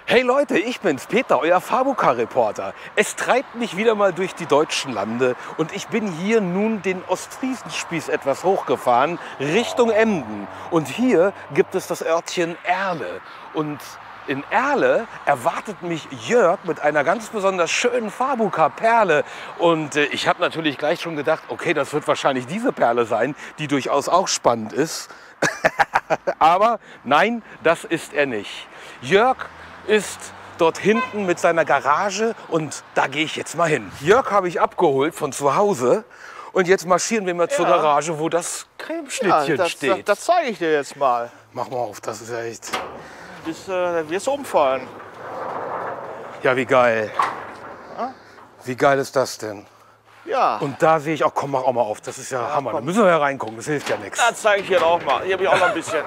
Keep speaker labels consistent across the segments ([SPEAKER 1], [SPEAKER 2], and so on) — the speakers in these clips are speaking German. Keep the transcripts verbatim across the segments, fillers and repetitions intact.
[SPEAKER 1] Hey Leute, ich bin's, Peter, euer Fabuka-Reporter. Es treibt mich wieder mal durch die deutschen Lande und ich bin hier nun den Ostfriesenspieß etwas hochgefahren, Richtung Emden. Und hier gibt es das Örtchen Erle. Und in Erle erwartet mich Jörg mit einer ganz besonders schönen Fabuka-Perle. Und äh, ich habe natürlich gleich schon gedacht, okay, das wird wahrscheinlich diese Perle sein, die durchaus auch spannend ist. Aber nein, das ist er nicht. Jörg ist dort hinten mit seiner Garage und da gehe ich jetzt mal hin. Jörg habe ich abgeholt von zu Hause und jetzt marschieren wir mal ja. zur Garage, wo das Cremeschnittchen
[SPEAKER 2] ja, das,
[SPEAKER 1] steht.
[SPEAKER 2] Das, das zeige ich dir jetzt mal.
[SPEAKER 1] Mach mal auf, das ist ja echt...
[SPEAKER 2] Bis, äh, wirst du umfallen.
[SPEAKER 1] Ja, wie geil.
[SPEAKER 2] Ja?
[SPEAKER 1] Wie geil ist das denn?
[SPEAKER 2] Ja.
[SPEAKER 1] Und da sehe ich auch, komm, mach auch mal auf, das ist ja, ja Hammer. Da müssen wir ja reingucken, das hilft ja nichts.
[SPEAKER 2] Das zeige ich dir auch mal. Hier habe ich auch noch ein bisschen.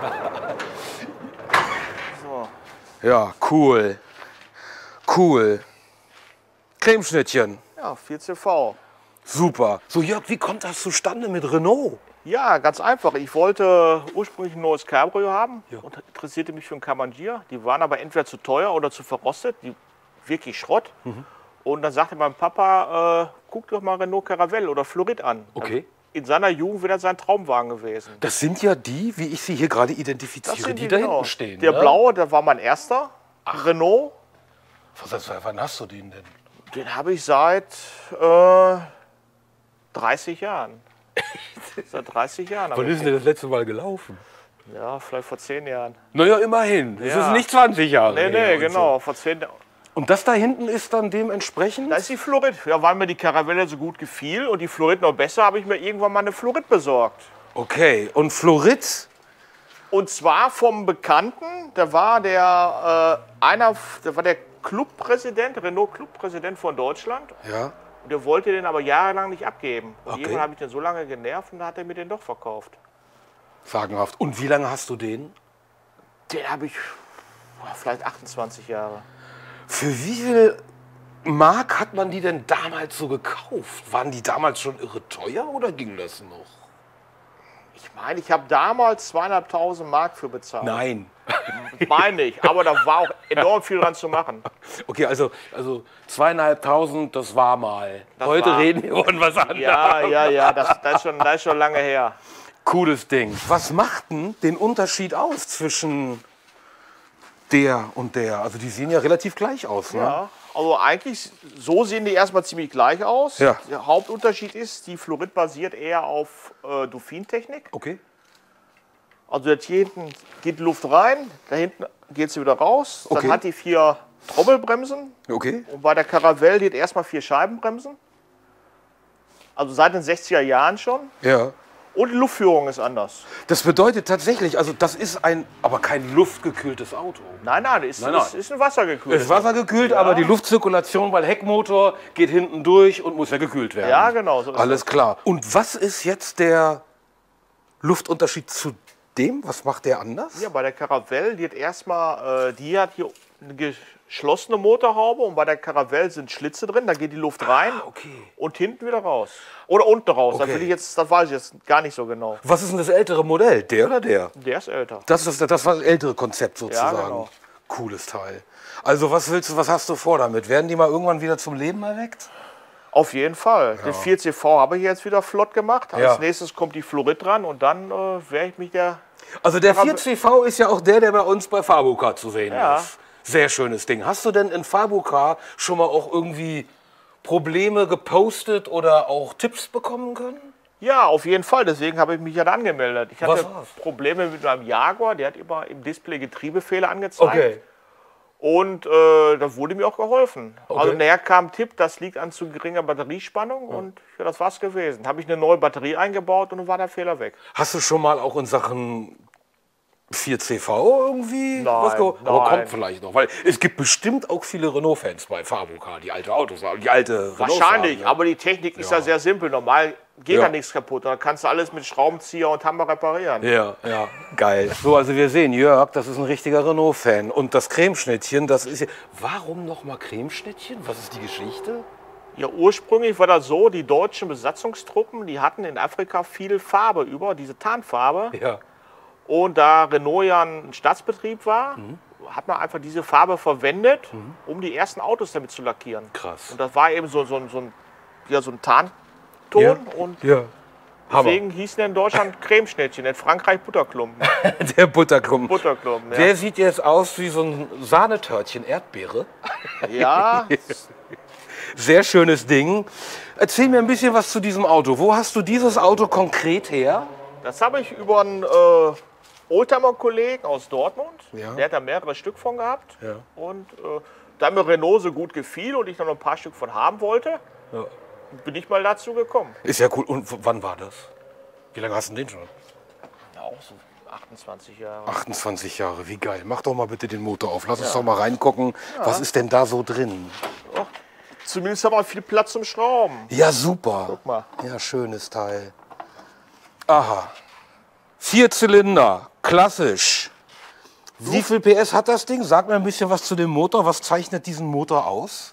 [SPEAKER 2] So.
[SPEAKER 1] Ja, cool. Cool. Cremeschnittchen.
[SPEAKER 2] Ja, vier C V.
[SPEAKER 1] Super. So Jörg, wie kommt das zustande mit Renault?
[SPEAKER 2] Ja, ganz einfach. Ich wollte ursprünglich ein neues Cabrio haben
[SPEAKER 1] ja.
[SPEAKER 2] und interessierte mich für einen Camangier. Die waren aber entweder zu teuer oder zu verrostet, die wirklich Schrott. Mhm. Und dann sagte mein Papa, äh, guck doch mal Renault Caravelle oder Florid an.
[SPEAKER 1] Okay.
[SPEAKER 2] In seiner Jugend wäre das sein Traumwagen gewesen.
[SPEAKER 1] Das sind ja die, wie ich sie hier gerade identifiziere, die, die da
[SPEAKER 2] genau.
[SPEAKER 1] hinten stehen.
[SPEAKER 2] Der
[SPEAKER 1] ne?
[SPEAKER 2] blaue, der war mein erster. Ach. Renault.
[SPEAKER 1] Was, wann hast du den denn?
[SPEAKER 2] Den habe ich seit äh, dreißig Jahren. Seit dreißig Jahren.
[SPEAKER 1] Wann ist denn das letzte Mal gelaufen?
[SPEAKER 2] Ja, vielleicht vor zehn Jahren.
[SPEAKER 1] Naja, immerhin. Das
[SPEAKER 2] ja.
[SPEAKER 1] ist nicht zwanzig Jahre.
[SPEAKER 2] Nee, nee, genau. So. Vor zehn Jahren.
[SPEAKER 1] Und das da hinten ist dann dementsprechend?
[SPEAKER 2] Das ist die Florid. Ja, weil mir die Caravelle so gut gefiel und die Florid noch besser, habe ich mir irgendwann mal eine Florid besorgt.
[SPEAKER 1] Okay, und Florid?
[SPEAKER 2] Und zwar vom Bekannten, der war der, äh, einer, der war der Clubpräsident, Renault Clubpräsident von Deutschland.
[SPEAKER 1] Ja.
[SPEAKER 2] Und der wollte den aber jahrelang nicht abgeben. Und
[SPEAKER 1] okay.
[SPEAKER 2] irgendwann habe ich den so lange genervt und da hat er mir den doch verkauft.
[SPEAKER 1] Sagenhaft. Und wie lange hast du den?
[SPEAKER 2] Den habe ich vielleicht achtundzwanzig Jahre.
[SPEAKER 1] Für wie viel Mark hat man die denn damals so gekauft? Waren die damals schon irre teuer oder ging das noch?
[SPEAKER 2] Ich meine, ich habe damals zweieinhalbtausend Mark für bezahlt.
[SPEAKER 1] Nein.
[SPEAKER 2] Meine ich, aber da war auch enorm viel dran zu machen.
[SPEAKER 1] Okay, also, also zweieinhalbtausend, das war mal. Das Heute war, reden wir von was anderes.
[SPEAKER 2] Ja, ja, ja, das, das, ist schon, das ist schon lange her.
[SPEAKER 1] Cooles Ding. Was macht denn den Unterschied aus zwischen der und der? Also die sehen ja relativ gleich aus, ne?
[SPEAKER 2] Ja, also eigentlich, so sehen die erstmal ziemlich gleich aus.
[SPEAKER 1] Ja.
[SPEAKER 2] Der Hauptunterschied ist, die Florid basiert eher auf äh, Dauphin-Technik.
[SPEAKER 1] Okay.
[SPEAKER 2] Also jetzt hier hinten geht die Luft rein, da hinten geht sie wieder raus.
[SPEAKER 1] Okay.
[SPEAKER 2] Dann hat die vier Trommelbremsen.
[SPEAKER 1] Okay.
[SPEAKER 2] Und bei der Caravelle die hat erstmal vier Scheibenbremsen. Also seit den sechziger Jahren schon.
[SPEAKER 1] Ja.
[SPEAKER 2] Und die Luftführung ist anders.
[SPEAKER 1] Das bedeutet tatsächlich, also das ist ein, aber kein luftgekühltes Auto.
[SPEAKER 2] Nein, nein, ist,
[SPEAKER 1] nein, nein.
[SPEAKER 2] ist, ist ein wassergekühltes.
[SPEAKER 1] Es ist wassergekühlt,
[SPEAKER 2] ja.
[SPEAKER 1] aber die Luftzirkulation, weil Heckmotor geht hinten durch und muss ja gekühlt werden.
[SPEAKER 2] Ja, genau. So ist
[SPEAKER 1] Alles
[SPEAKER 2] das.
[SPEAKER 1] klar. Und was ist jetzt der Luftunterschied zu dem? Was macht der anders?
[SPEAKER 2] Ja, bei der Caravelle, die hat erstmal, äh, die hat hier eine geschlossene Motorhaube und bei der Caravelle sind Schlitze drin, da geht die Luft rein
[SPEAKER 1] ah, okay.
[SPEAKER 2] und hinten wieder raus. Oder unten raus,
[SPEAKER 1] okay.
[SPEAKER 2] das, will ich jetzt, das weiß ich jetzt gar nicht so genau.
[SPEAKER 1] Was ist denn das ältere Modell? Der oder der?
[SPEAKER 2] Der ist älter.
[SPEAKER 1] Das ist das, das war das ältere Konzept sozusagen.
[SPEAKER 2] Ja, genau.
[SPEAKER 1] Cooles Teil. Also was willst du, was hast du vor damit? Werden die mal irgendwann wieder zum Leben erweckt?
[SPEAKER 2] Auf jeden Fall. Ja. Den vier C V habe ich jetzt wieder flott gemacht. Als
[SPEAKER 1] ja.
[SPEAKER 2] nächstes kommt die Florid dran und dann äh, werde ich mich der...
[SPEAKER 1] Also der vier C V ist ja auch der, der bei uns bei Fabuka zu sehen
[SPEAKER 2] ja.
[SPEAKER 1] ist. Sehr schönes Ding. Hast du denn in Fabuka schon mal auch irgendwie Probleme gepostet oder auch Tipps bekommen können?
[SPEAKER 2] Ja, auf jeden Fall. Deswegen habe ich mich ja da angemeldet. Ich hatte
[SPEAKER 1] Was?
[SPEAKER 2] Probleme mit meinem Jaguar. Der hat immer im Display Getriebefehler angezeigt.
[SPEAKER 1] Okay.
[SPEAKER 2] Und äh, da wurde mir auch geholfen.
[SPEAKER 1] Okay.
[SPEAKER 2] Also nachher kam ein Tipp, das liegt an zu geringer Batteriespannung. Ja. Und ja, das war's gewesen. Habe ich eine neue Batterie eingebaut und dann war der Fehler weg.
[SPEAKER 1] Hast du schon mal auch in Sachen vier C V irgendwie
[SPEAKER 2] Nein,
[SPEAKER 1] was geholt? Aber
[SPEAKER 2] nein.
[SPEAKER 1] kommt vielleicht noch. Weil es gibt bestimmt auch viele Renault-Fans bei Fabuka, die alte Autos haben, die alte
[SPEAKER 2] Wahrscheinlich,
[SPEAKER 1] Renaults haben,
[SPEAKER 2] aber die Technik ist
[SPEAKER 1] ja.
[SPEAKER 2] ja sehr simpel. Normal geht
[SPEAKER 1] Ja.
[SPEAKER 2] da nichts kaputt. Da kannst du alles mit Schraubenzieher und Hammer reparieren.
[SPEAKER 1] Ja, ja, geil. So, also wir sehen, Jörg, das ist ein richtiger Renault-Fan. Und das Cremeschnittchen, das ist... Warum nochmal Cremeschnittchen? Was ist die Geschichte?
[SPEAKER 2] Ja, ursprünglich war das so, die deutschen Besatzungstruppen, die hatten in Afrika viel Farbe über, diese Tarnfarbe.
[SPEAKER 1] Ja.
[SPEAKER 2] Und da Renault ja ein Staatsbetrieb war, mhm. hat man einfach diese Farbe verwendet, mhm. um die ersten Autos damit zu lackieren.
[SPEAKER 1] Krass.
[SPEAKER 2] Und das war eben so, so, so, ein, ja, so ein Tarnton.
[SPEAKER 1] Ja.
[SPEAKER 2] Und
[SPEAKER 1] ja.
[SPEAKER 2] deswegen hießen der in Deutschland Cremeschnittchen, in Frankreich Butterklumpen.
[SPEAKER 1] Der Butterklumpen.
[SPEAKER 2] Butterklumpen, ja.
[SPEAKER 1] Der sieht jetzt aus wie so ein Sahnetörtchen Erdbeere.
[SPEAKER 2] Ja.
[SPEAKER 1] Sehr schönes Ding. Erzähl mir ein bisschen was zu diesem Auto. Wo hast du dieses Auto konkret her?
[SPEAKER 2] Das habe ich über einen äh, Oldtimer-Kollegen aus Dortmund.
[SPEAKER 1] Ja.
[SPEAKER 2] Der hat da mehrere Stück von gehabt.
[SPEAKER 1] Ja.
[SPEAKER 2] Und äh, da mir Renault so gut gefiel und ich noch ein paar Stück von haben wollte,
[SPEAKER 1] Ja.
[SPEAKER 2] bin ich mal dazu gekommen.
[SPEAKER 1] Ist ja cool. Und w- wann war das? Wie lange hast du den schon?
[SPEAKER 2] Ja, auch so achtundzwanzig Jahre.
[SPEAKER 1] achtundzwanzig Jahre, wie geil. Mach doch mal bitte den Motor auf. Lass uns doch mal reingucken. Was ist denn da so drin?
[SPEAKER 2] Oh, zumindest haben wir viel Platz zum Schrauben.
[SPEAKER 1] Ja, super.
[SPEAKER 2] Guck mal.
[SPEAKER 1] Ja, schönes Teil. Aha. Vier Zylinder, klassisch. Wie viel P S hat das Ding? Sag mir ein bisschen was zu dem Motor. Was zeichnet diesen Motor aus?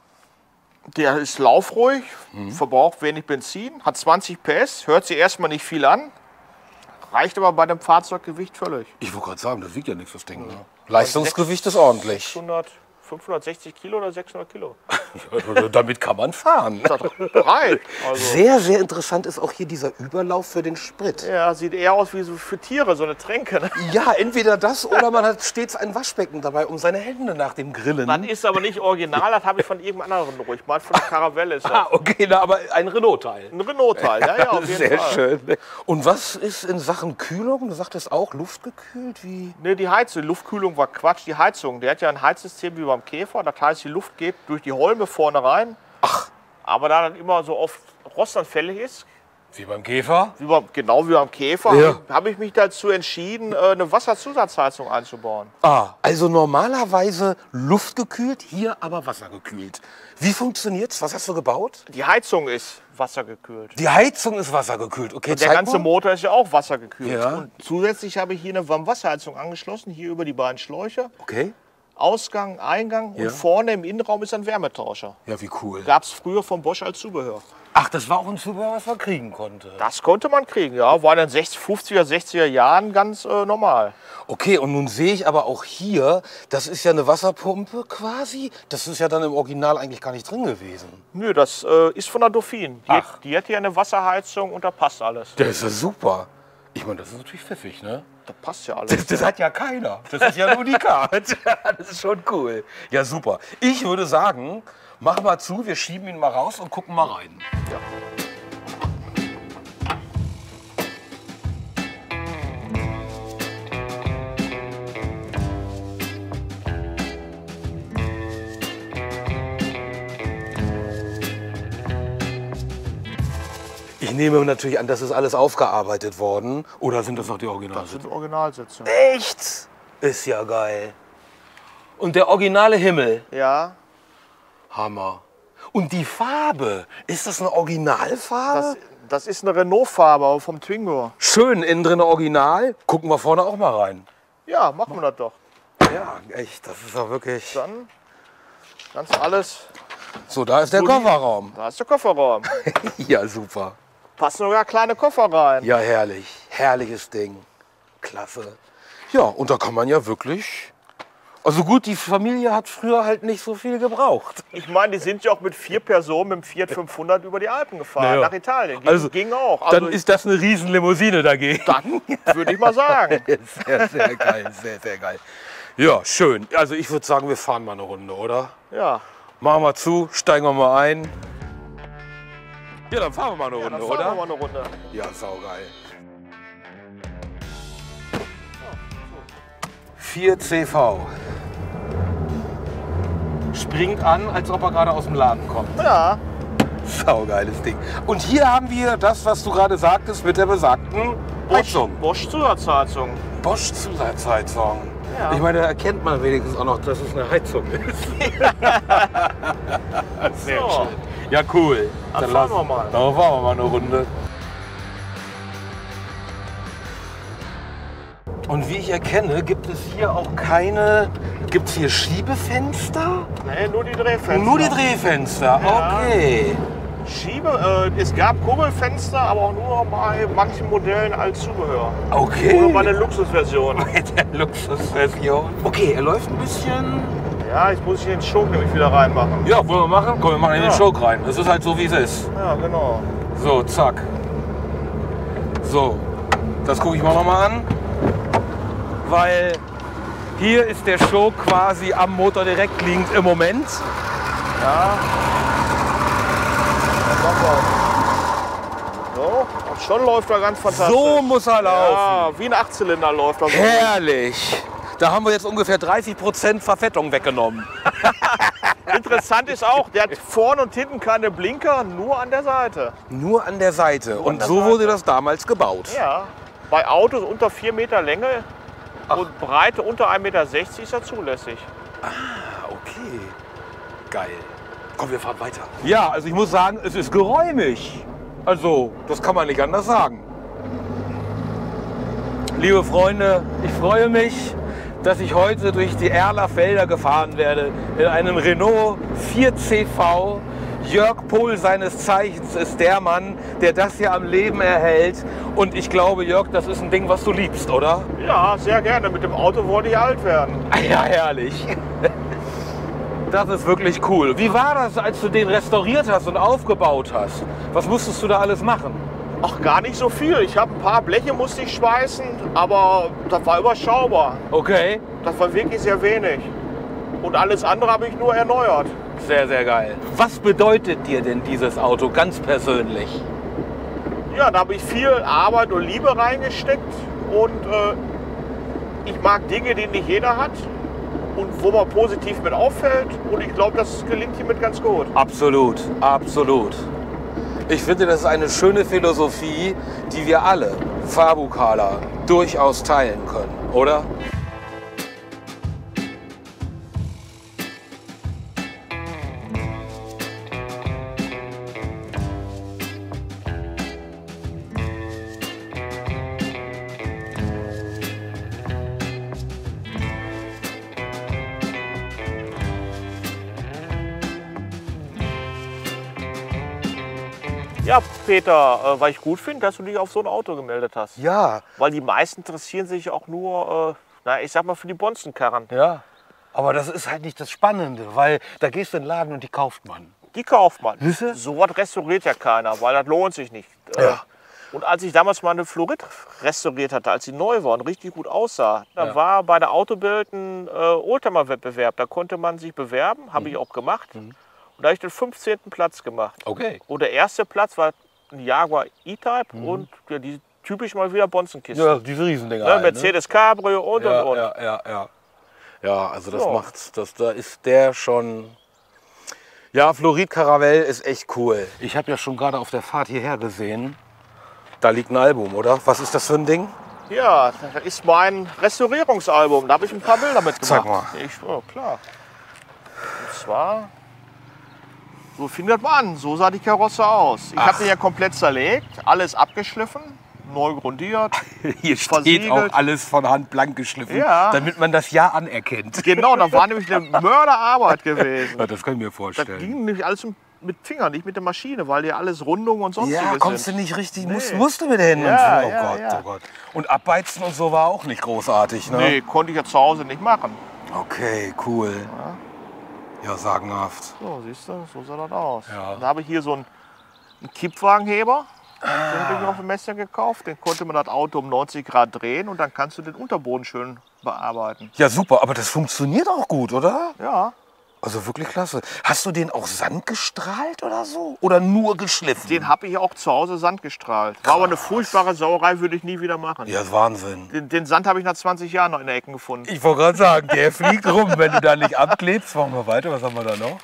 [SPEAKER 2] Der ist laufruhig, verbraucht wenig Benzin, hat zwanzig P S, hört sich erstmal nicht viel an, reicht aber bei dem Fahrzeuggewicht völlig.
[SPEAKER 1] Ich wollte gerade sagen, das wiegt ja nichts, das Ding. Ne? Leistungsgewicht ist ordentlich.
[SPEAKER 2] sechshundert, fünfhundertsechzig Kilo oder sechshundert Kilo.
[SPEAKER 1] Damit kann man fahren.
[SPEAKER 2] Das reicht. Also,
[SPEAKER 1] Sehr, sehr interessant ist auch hier dieser Überlauf für den Sprit.
[SPEAKER 2] ja, sieht eher aus wie so für Tiere, so eine Tränke. Ne?
[SPEAKER 1] Ja, entweder das oder man hat stets ein Waschbecken dabei, um seine Hände nach dem Grillen.
[SPEAKER 2] Das ist aber nicht original, das habe ich von irgendeinem anderen ruhig. Mal von der Caravelle ist das.
[SPEAKER 1] Ah, okay, na, aber ein Renault-Teil.
[SPEAKER 2] Ein Renault-Teil, ja, ja, auf jeden
[SPEAKER 1] Sehr
[SPEAKER 2] Fall.
[SPEAKER 1] schön. Und was ist in Sachen Kühlung? Du sagtest auch luftgekühlt? Wie?
[SPEAKER 2] Ne, die Heizung, die Luftkühlung war Quatsch, die Heizung. Der hat ja ein Heizsystem wie beim Käfer, das heißt, die Luft geht durch die Holme vorne rein.
[SPEAKER 1] Ach.
[SPEAKER 2] Aber da das immer so oft rostanfällig ist,
[SPEAKER 1] Wie beim Käfer?
[SPEAKER 2] wie beim, genau wie beim Käfer,
[SPEAKER 1] Ja.
[SPEAKER 2] habe ich, hab ich mich dazu entschieden, äh, eine Wasserzusatzheizung einzubauen.
[SPEAKER 1] Ah, also normalerweise luftgekühlt, hier aber wassergekühlt. Wie funktioniert's? Was hast du gebaut?
[SPEAKER 2] Die Heizung ist wassergekühlt.
[SPEAKER 1] Die Heizung ist wassergekühlt. Okay,
[SPEAKER 2] Der
[SPEAKER 1] zeig
[SPEAKER 2] ganze
[SPEAKER 1] mal.
[SPEAKER 2] Motor ist ja auch wassergekühlt.
[SPEAKER 1] Ja.
[SPEAKER 2] Und zusätzlich habe ich hier eine Warmwasserheizung angeschlossen, hier über die beiden Schläuche.
[SPEAKER 1] Okay.
[SPEAKER 2] Ausgang, Eingang
[SPEAKER 1] Ja.
[SPEAKER 2] und vorne im Innenraum ist ein Wärmetauscher.
[SPEAKER 1] Ja, wie cool.
[SPEAKER 2] Gab es früher von Bosch als Zubehör.
[SPEAKER 1] Ach, das war auch ein Zubehör, was man kriegen konnte.
[SPEAKER 2] Das konnte man kriegen, ja. War in den sechziger, fünfziger, sechziger Jahren ganz äh, normal.
[SPEAKER 1] Okay, und nun sehe ich aber auch hier, das ist ja eine Wasserpumpe quasi. Das ist ja dann im Original eigentlich gar nicht drin gewesen.
[SPEAKER 2] Nö, das äh, ist von der Dauphine. Die,
[SPEAKER 1] Ach.
[SPEAKER 2] die hat hier eine Wasserheizung und da passt alles.
[SPEAKER 1] Das ist ja super. Ich meine, das ist natürlich pfiffig, ne?
[SPEAKER 2] Da passt ja alles.
[SPEAKER 1] Das, das hat ja keiner. Das ist ja ein Unikat. Das ist schon cool. Ja, super. Ich würde sagen, mach mal zu, wir schieben ihn mal raus und gucken mal rein.
[SPEAKER 2] Ja.
[SPEAKER 1] Ich nehme natürlich an, das ist alles aufgearbeitet worden. Oder sind das noch die
[SPEAKER 2] Das
[SPEAKER 1] Originalsitze?
[SPEAKER 2] sind Originalsitze.
[SPEAKER 1] Echt? Ist ja geil. Und der originale Himmel.
[SPEAKER 2] Ja,
[SPEAKER 1] Hammer. Und die Farbe, ist das eine Originalfarbe?
[SPEAKER 2] das, das ist eine Renault-Farbe aber vom Twingo.
[SPEAKER 1] Schön, innen drin original. Gucken wir vorne auch mal rein.
[SPEAKER 2] Ja, machen wir das doch.
[SPEAKER 1] Ja, echt, das ist doch wirklich...
[SPEAKER 2] Dann ganz alles.
[SPEAKER 1] So, da ist der
[SPEAKER 2] Solide.
[SPEAKER 1] Kofferraum.
[SPEAKER 2] Da ist der Kofferraum.
[SPEAKER 1] Ja, super.
[SPEAKER 2] Passen sogar kleine Koffer rein.
[SPEAKER 1] Ja, herrlich. Herrliches Ding. Klasse. Ja, und da kann man ja wirklich... Also gut, die Familie hat früher halt nicht so viel gebraucht.
[SPEAKER 2] Ich meine, die sind ja auch mit vier Personen mit dem Fiat fünfhundert über die Alpen gefahren,
[SPEAKER 1] Naja.
[SPEAKER 2] nach Italien. Ging,
[SPEAKER 1] Also,
[SPEAKER 2] ging auch. Also
[SPEAKER 1] Dann ist das eine Riesenlimousine dagegen.
[SPEAKER 2] dann würde ich mal sagen.
[SPEAKER 1] Sehr, sehr geil, sehr, sehr geil. Ja, schön. Also ich würde sagen, wir fahren mal eine Runde, oder?
[SPEAKER 2] Ja,
[SPEAKER 1] Machen wir zu, steigen wir mal ein. Ja, dann fahren wir mal eine
[SPEAKER 2] ja
[SPEAKER 1] Runde,
[SPEAKER 2] dann fahren
[SPEAKER 1] oder?
[SPEAKER 2] wir mal eine Runde.
[SPEAKER 1] Ja, saugeil. vier C V. Springt an, als ob er gerade aus dem Laden kommt.
[SPEAKER 2] Ja,
[SPEAKER 1] Saugeiles Ding. Und hier haben wir das, was du gerade sagtest, mit der besagten Heizung.
[SPEAKER 2] Bosch Zusatzheizung.
[SPEAKER 1] Bosch Zusatzheizung.
[SPEAKER 2] Ja.
[SPEAKER 1] Ich meine, da erkennt man wenigstens auch noch, dass es eine Heizung ist. Sehr
[SPEAKER 2] So.
[SPEAKER 1] schön. Ja, cool.
[SPEAKER 2] Dann fahren
[SPEAKER 1] lass-
[SPEAKER 2] wir mal.
[SPEAKER 1] Dann fahren wir mal eine Runde. Und wie ich erkenne, gibt es hier auch keine... Gibt es hier Schiebefenster?
[SPEAKER 2] Nee, nur die Drehfenster.
[SPEAKER 1] Nur die Drehfenster,
[SPEAKER 2] Ja.
[SPEAKER 1] okay.
[SPEAKER 2] Schiebe, äh, es gab Kurbelfenster, aber auch nur bei manchen Modellen als Zubehör.
[SPEAKER 1] Okay.
[SPEAKER 2] Oder bei der Luxusversion.
[SPEAKER 1] Bei der Luxusversion. Okay, er läuft ein bisschen.
[SPEAKER 2] Ja, jetzt muss ich den Choke nämlich wieder reinmachen.
[SPEAKER 1] Ja, wollen wir machen? Komm, wir machen in
[SPEAKER 2] Ja.
[SPEAKER 1] den Choke rein. Das ist halt so, wie es ist.
[SPEAKER 2] Ja, genau.
[SPEAKER 1] So, zack. So, das gucke ich mir noch mal an. Weil hier ist der Choke quasi am Motor direkt liegend im Moment.
[SPEAKER 2] Ja. So, und schon läuft er ganz fantastisch.
[SPEAKER 1] So muss er laufen.
[SPEAKER 2] Ja, wie ein Achtzylinder läuft er. So.
[SPEAKER 1] Herrlich. Da haben wir jetzt ungefähr dreißig Prozent Verfettung weggenommen.
[SPEAKER 2] Interessant ist auch, der hat vorne und hinten keine Blinker, nur an der Seite.
[SPEAKER 1] Nur an der Seite.
[SPEAKER 2] Nur
[SPEAKER 1] Und
[SPEAKER 2] an der
[SPEAKER 1] so
[SPEAKER 2] Seite.
[SPEAKER 1] wurde das damals gebaut.
[SPEAKER 2] Ja, bei Autos unter vier Meter Länge
[SPEAKER 1] Ach.
[SPEAKER 2] und Breite unter ein Meter sechzig ist er zulässig.
[SPEAKER 1] Ah, okay. Geil. Komm, wir fahren weiter. Ja, also ich muss sagen, es ist geräumig. Also, das kann man nicht anders sagen. Liebe Freunde, ich freue mich, dass ich heute durch die Erler Felder gefahren werde in einem Renault vier C V. Jörg Pohl seines Zeichens ist der Mann, der das hier am Leben erhält. Und ich glaube, Jörg, das ist ein Ding, was du liebst, oder?
[SPEAKER 2] Ja, sehr gerne. Mit dem Auto wollte ich alt werden.
[SPEAKER 1] Ah ja, herrlich. Das ist wirklich cool. Wie war das, als du den restauriert hast und aufgebaut hast? Was musstest du da alles machen?
[SPEAKER 2] Ach, gar nicht so viel. Ich habe ein paar Bleche musste ich schweißen, aber das war überschaubar.
[SPEAKER 1] Okay,
[SPEAKER 2] Das war wirklich sehr wenig. Und alles andere habe ich nur erneuert.
[SPEAKER 1] sehr, sehr geil. Was bedeutet dir denn dieses Auto ganz persönlich?
[SPEAKER 2] Ja, da habe ich viel Arbeit und Liebe reingesteckt. Und äh, ich mag Dinge, die nicht jeder hat. Und wo man positiv mit auffällt. Und ich glaube, das gelingt hiermit ganz gut.
[SPEAKER 1] Absolut, absolut. Ich finde, das ist eine schöne Philosophie, die wir alle, Fabukaler, durchaus teilen können, oder?
[SPEAKER 2] Ja, Peter, äh, weil ich gut finde, dass du dich auf so ein Auto gemeldet hast.
[SPEAKER 1] Ja,
[SPEAKER 2] Weil die meisten interessieren sich auch nur, äh, na, ich sag mal, für die Bonzenkarren.
[SPEAKER 1] ja. Aber das ist halt nicht das Spannende, weil da gehst du in den Laden und die kauft man.
[SPEAKER 2] Die kauft man.
[SPEAKER 1] Siehste?
[SPEAKER 2] So was restauriert ja keiner, weil das lohnt sich nicht. Äh,
[SPEAKER 1] Ja.
[SPEAKER 2] Und als ich damals mal eine Florid restauriert hatte, als sie neu war und richtig gut aussah, da
[SPEAKER 1] Ja.
[SPEAKER 2] war bei der Autobild ein äh, Oldtimer-Wettbewerb. Da konnte man sich bewerben, habe ich auch gemacht. Und da habe ich den fünfzehnten Platz gemacht.
[SPEAKER 1] Okay.
[SPEAKER 2] Und der erste Platz war ein Jaguar E-Type und ja, die typisch mal wieder Bonzenkiste.
[SPEAKER 1] Ja, diese Riesendinger.
[SPEAKER 2] Ne,
[SPEAKER 1] halt, ne?
[SPEAKER 2] Mercedes Cabrio und
[SPEAKER 1] Ja,
[SPEAKER 2] und und.
[SPEAKER 1] ja, ja, ja. Ja, also das
[SPEAKER 2] So.
[SPEAKER 1] macht, das, da ist der schon. Ja, Florid Caravelle ist echt cool. Ich habe ja schon gerade auf der Fahrt hierher gesehen. Da liegt ein Album, oder? Was ist das für ein Ding?
[SPEAKER 2] Ja, das ist mein Restaurierungsalbum. Da habe ich ein paar Bilder mitgemacht.
[SPEAKER 1] Zeig mal.
[SPEAKER 2] Ich, oh, klar. Und zwar, so fing das mal an. So sah die Karosse aus. Ich
[SPEAKER 1] Ach.
[SPEAKER 2] habe den ja komplett zerlegt, alles abgeschliffen, neu grundiert.
[SPEAKER 1] Hier steht
[SPEAKER 2] Versiegelt.
[SPEAKER 1] auch alles von Hand blank geschliffen,
[SPEAKER 2] Ja.
[SPEAKER 1] damit man das Ja anerkennt.
[SPEAKER 2] Genau, das war nämlich eine Mörderarbeit gewesen.
[SPEAKER 1] Ja, das kann ich mir
[SPEAKER 2] Das
[SPEAKER 1] vorstellen.
[SPEAKER 2] ging nämlich alles mit Fingern, nicht mit der Maschine, weil ja alles Rundungen und sonstiges
[SPEAKER 1] Ja, kommst du
[SPEAKER 2] sind.
[SPEAKER 1] nicht richtig,
[SPEAKER 2] Nee.
[SPEAKER 1] musst, musst du mit den Händen.
[SPEAKER 2] Ja,
[SPEAKER 1] oh
[SPEAKER 2] ja,
[SPEAKER 1] Gott,
[SPEAKER 2] ja.
[SPEAKER 1] oh Gott. Und abbeizen und so war auch nicht großartig, ne?
[SPEAKER 2] Nee, konnte ich ja zu Hause nicht machen.
[SPEAKER 1] Okay, cool. Ja, sagenhaft.
[SPEAKER 2] So, siehst du, so sah das aus.
[SPEAKER 1] Ja.
[SPEAKER 2] Dann habe ich hier so einen, einen Kippwagenheber. Den habe ich mir auf dem Messer gekauft. Den konnte man das Auto um neunzig Grad drehen und dann kannst du den Unterboden schön bearbeiten.
[SPEAKER 1] Ja, super, aber das funktioniert auch gut, oder?
[SPEAKER 2] Ja,
[SPEAKER 1] Also wirklich klasse. Hast du den auch sandgestrahlt oder so? Oder nur geschliffen?
[SPEAKER 2] den habe ich auch zu Hause Sand gestrahlt. War aber eine furchtbare Sauerei, würde ich nie wieder machen.
[SPEAKER 1] Ja, ist Wahnsinn.
[SPEAKER 2] Den, den Sand habe ich nach zwanzig Jahren noch in der Ecken gefunden.
[SPEAKER 1] Ich wollte gerade sagen, der fliegt rum, wenn du da nicht abklebst. Machen wir weiter, was haben wir da noch?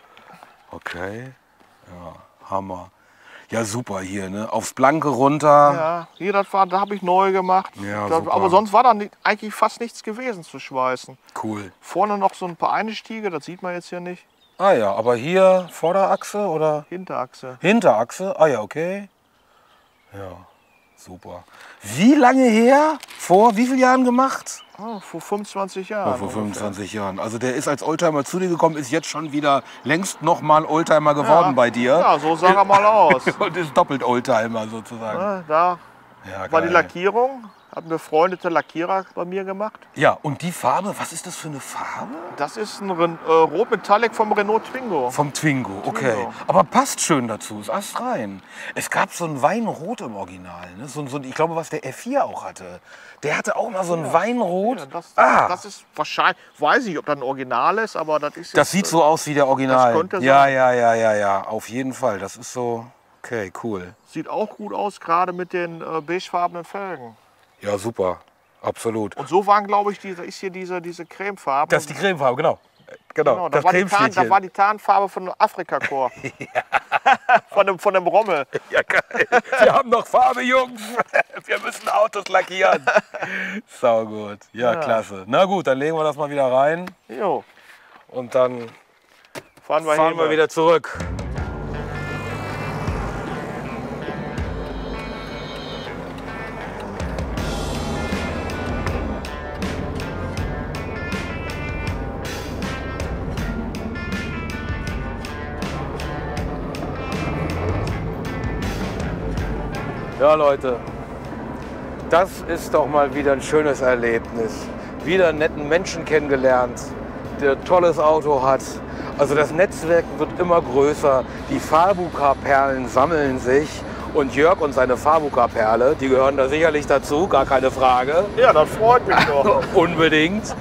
[SPEAKER 1] Okay, ja, Hammer. Ja, super hier, ne? Aufs Blanke runter.
[SPEAKER 2] Ja, hier, das war, da habe ich neu gemacht.
[SPEAKER 1] Ja,
[SPEAKER 2] da,
[SPEAKER 1] super.
[SPEAKER 2] aber sonst war da nicht, eigentlich fast nichts gewesen zu schweißen.
[SPEAKER 1] Cool.
[SPEAKER 2] Vorne noch so ein paar Einstiege, das sieht man jetzt hier nicht.
[SPEAKER 1] Ah ja, aber hier Vorderachse oder
[SPEAKER 2] Hinterachse.
[SPEAKER 1] Hinterachse? Ah ja, okay. Ja, super. Wie lange her? Vor wie vielen Jahren gemacht?
[SPEAKER 2] Oh, vor fünfundzwanzig Jahren.
[SPEAKER 1] Ja, vor fünfundzwanzig Jahren. Also der ist als Oldtimer zu dir gekommen, ist jetzt schon wieder längst noch mal Oldtimer geworden
[SPEAKER 2] Ja.
[SPEAKER 1] bei dir.
[SPEAKER 2] Ja, so sah er mal aus.
[SPEAKER 1] Und ist doppelt Oldtimer sozusagen.
[SPEAKER 2] Ja, da
[SPEAKER 1] Ja,
[SPEAKER 2] war die
[SPEAKER 1] geil.
[SPEAKER 2] Lackierung. Hat ein befreundeter Lackierer bei mir gemacht.
[SPEAKER 1] Ja, und die Farbe, was ist das für eine Farbe?
[SPEAKER 2] Das ist ein Ren äh, Rot Metallic vom Renault Twingo.
[SPEAKER 1] Vom Twingo, okay.
[SPEAKER 2] Twingo.
[SPEAKER 1] Aber passt schön dazu, ist erst rein. Es gab so ein Weinrot im Original, ne? so, so, ich glaube, was der F vier auch hatte. Der hatte auch mal so ein Weinrot.
[SPEAKER 2] Ja, das,
[SPEAKER 1] ah,
[SPEAKER 2] das ist wahrscheinlich, weiß ich, ob das ein Original ist, aber das ist
[SPEAKER 1] das
[SPEAKER 2] jetzt,
[SPEAKER 1] sieht so aus wie der Original.
[SPEAKER 2] Das könnte
[SPEAKER 1] ja,
[SPEAKER 2] sein.
[SPEAKER 1] ja, ja, ja, ja, auf jeden Fall. Das ist so, okay, cool.
[SPEAKER 2] Sieht auch gut aus, gerade mit den äh, beigefarbenen Felgen.
[SPEAKER 1] Ja, super, absolut.
[SPEAKER 2] Und so waren, glaube ich, diese, ist hier diese, diese Cremefarbe.
[SPEAKER 1] Das ist die Cremefarbe, genau. Genau,
[SPEAKER 2] Genau,
[SPEAKER 1] das
[SPEAKER 2] das, war die Tarn,
[SPEAKER 1] Cremeschnittchen.
[SPEAKER 2] das war die Tarnfarbe von Afrika-Korps. von, dem, von dem Rommel.
[SPEAKER 1] Ja, geil. Wir haben noch Farbe, Jungs. Wir müssen Autos lackieren. Sau gut. Ja,
[SPEAKER 2] Ja.
[SPEAKER 1] klasse. Na gut, dann legen wir das mal wieder rein
[SPEAKER 2] Jo,
[SPEAKER 1] und dann
[SPEAKER 2] fahren wir,
[SPEAKER 1] fahren
[SPEAKER 2] hin.
[SPEAKER 1] wir wieder zurück. Ja, Leute, das ist doch mal wieder ein schönes Erlebnis. Wieder einen netten Menschen kennengelernt, der ein tolles Auto hat. Also das Netzwerk wird immer größer, die Fabuka-Perlen sammeln sich und Jörg und seine Fabuka-Perle, die gehören da sicherlich dazu, gar keine Frage.
[SPEAKER 2] Ja, das freut mich doch.
[SPEAKER 1] Unbedingt.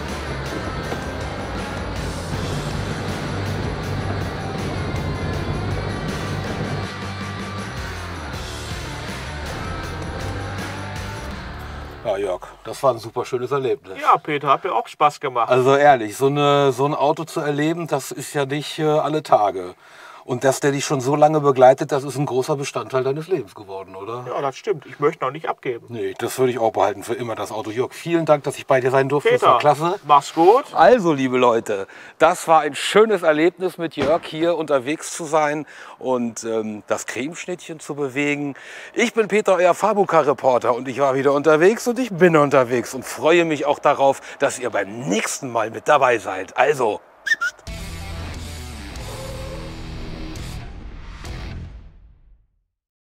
[SPEAKER 1] Ja, Jörg, das war ein super schönes Erlebnis.
[SPEAKER 2] Ja, Peter, hat mir auch Spaß gemacht.
[SPEAKER 1] Also ehrlich, so, eine, so ein Auto zu erleben, das ist ja nicht äh, alle Tage. Und dass der dich schon so lange begleitet, das ist ein großer Bestandteil deines Lebens geworden, oder?
[SPEAKER 2] Ja, das stimmt. Ich möchte noch nicht abgeben.
[SPEAKER 1] Nee, das würde ich auch behalten für immer, das Auto. Jörg, vielen Dank, dass ich bei dir sein durfte. Das
[SPEAKER 2] Peter,
[SPEAKER 1] war klasse.
[SPEAKER 2] mach's gut.
[SPEAKER 1] Also, liebe Leute, das war ein schönes Erlebnis mit Jörg, hier unterwegs zu sein und ähm, das Cremeschnittchen zu bewegen. Ich bin Peter, euer Fabuka-Reporter, und ich war wieder unterwegs und ich bin unterwegs und freue mich auch darauf, dass ihr beim nächsten Mal mit dabei seid. Also,